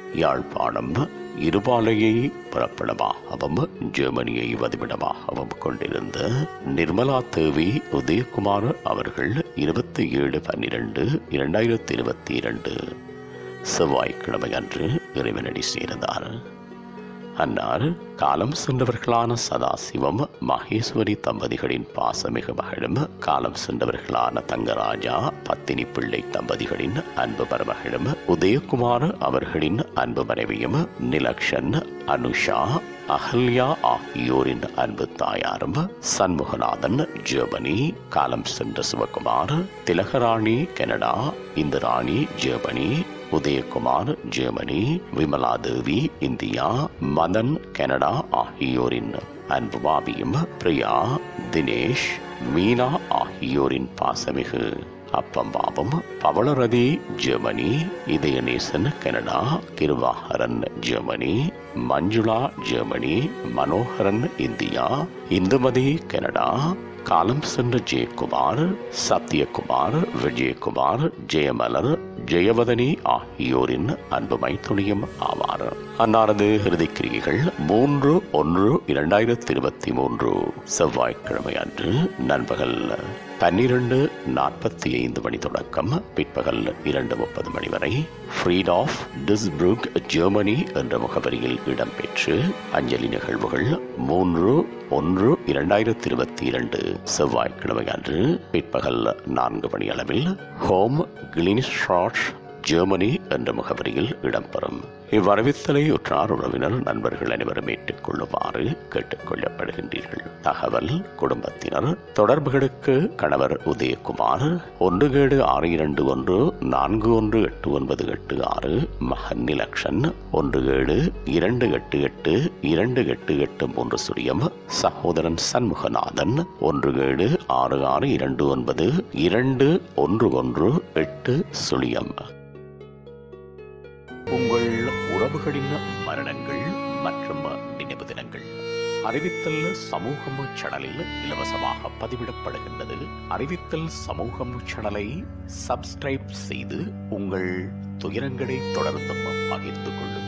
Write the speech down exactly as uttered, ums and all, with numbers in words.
யாழ்ப்பாணம் இருபாலையை புறப்படமாகவும் ஜெர்மனியை வதிவிடமாகவும் கொண்டிருந்த நிர்மலா தேவி உதயகுமார் அவர்கள் இருபத்தி ஏழு பன்னிரண்டு இரண்டாயிரத்தி இருபத்தி இரண்டு செவ்வாய்க்கிழமை அன்று இறைவனடி சேர்ந்தார். அன்னார் காலம் சென்றவர்களான சதாசிவம் மகேஸ்வரி தம்பதிகளின் பாசமிகு மகளும், காலம் சென்றவர்களான தங்கராஜா பத்தினி பிள்ளை தம்பதிகளின் அன்பு மருமகளும், உதயகுமார் அவர்களின் அன்பு மனைவியும், நிலக்ஷன், அனுஷா, அகல்யா ஆகியோரின் அன்பு தாயாரும், சண்முகநாதன் ஜெர்மனி, காலம் சென்ற Sivakumar, Thilakarani Canada, Indirani Germany, Udayakumar Germany, Vimaladevi India, Madan Canada ஆகியோரின் அன்பு மாமியும், பிரியா, தினேஷ், மீனா ஆகியோரின் பாசமிகு அப்பம்பாவும், Pavalarathi Germany, Ithayanesan Canada, Kiruvakaran Germany, Manjula Germany, Manoharan India, Indumathi Canada, காலம் சென்ற ஜெயக்குமார், சத்யகுமார், விஜயகுமார், ஜெயமலர், ஜெயவதனி ஆகியோரின் அன்பு மைத்துணியும் ஆவார். அன்னாரது இறுதிக்கிரியைகள் மூன்று ஒன்று இரண்டாயிரத்தி இருபத்தி மூன்று செவ்வாய்க்கிழமை அன்று நண்பகல் பன்னிரண்டு நாற்பத்தி ஐந்து மணி தொடக்கம் பிற்பகல் இரண்டு முப்பது மணி வரை ஃப்ரீடாஃப் டிஸ்புர்க் ஜெர்மனி என்ற முகவரியில் இடம்பெற்று அஞ்சலி நிகழ்வுகள் மூன்று ஒன்று இரண்டாயிரத்தி இருபத்தி இரண்டு செவ்வாய்க்கிழமை அன்று பிற்பகல் நான்கு மணி அளவில் ஹோம் கிளின்ஸ்ட்ராட் ஜெர்மனி என்ற முகவரியில் இடம்பெறும். இவ்வரவித்தலை உற்றார் உறவினர் நண்பர்கள் அனைவரும் ஏற்றுக் கொள்ளுமாறு கேட்டுக் கொள்ளப்படுகின்றீர்கள். தகவல் குடும்பத்தினர் தொடர்புகளுக்கு கணவர் உதயகுமார் ஒன்று ஏழு ஆறு இரண்டு ஒன்று நான்கு ஒன்று எட்டு ஒன்பது எட்டு ஆறு, மகன் நிலக்ஷன் ஒன்று ஏழு இரண்டு எட்டு எட்டு இரண்டு எட்டு எட்டு மூன்று சுழியம், சகோதரன் சண்முகநாதன் ஒன்று ஏழு ஆறு ஆறு இரண்டு ஒன்பது இரண்டு ஒன்று ஒன்று எட்டு சுழியம். உங்கள் உறவுகளின் மரணங்கள் மற்றும் நினைவு தினங்கள் அறிவித்தல் சமூகம் சேனலில் இலவசமாக பதிவிடப்படுகின்றது. அறிவித்தல் சமூகம் சேனலை சப்ஸ்கிரைப் செய்து உங்கள் துயரங்களை தொடர்ந்தும் பகிர்ந்து கொள்ளுங்கள்.